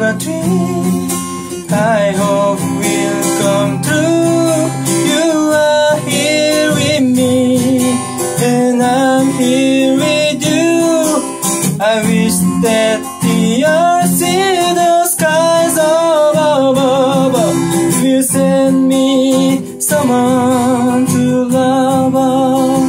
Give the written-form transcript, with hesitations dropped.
a dream I hope will come true. You are here with me, and I'm here with you. I wish that the earth see the skies above will send me someone to love.